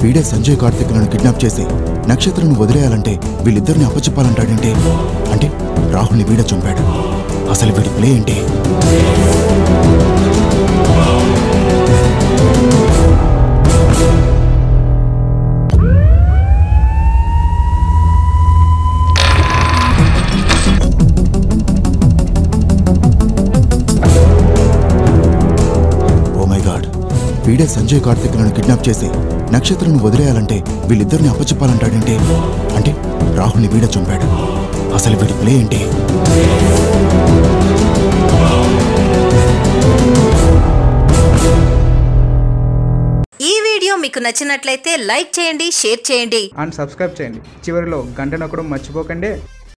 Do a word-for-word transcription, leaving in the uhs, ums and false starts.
వీడే సంజయ్ కార్తిక్లను కిడ్నాప్ చేసి నక్షత్రం వదిలేయాలంటే వీళ్ళిద్దరిని అప్పచెప్పాలంటాడంటే అంటే రాహుల్ని వీడే చంపాడు. అసలు వీడి ప్లే ఏంటి? వీడే సంజయ్ కార్తిక్లను కిడ్నాప్ చేసి నక్షత్రం వదిలేయాలంటే వీళ్ళిద్దరిని అప్పచెప్పాలంటాడంటే అంటే రాహుల్ని వీడే చంపాడు. అసలు వీడి ప్లే ఏంటి? ఈ వీడియో మీకు నచ్చినట్లయితే లైక్ చేయండి, షేర్ చేయండి అండ్ సబ్స్క్రైబ్ చేయండి. చివరిలో గంట నొక్కడం మర్చిపోకండి.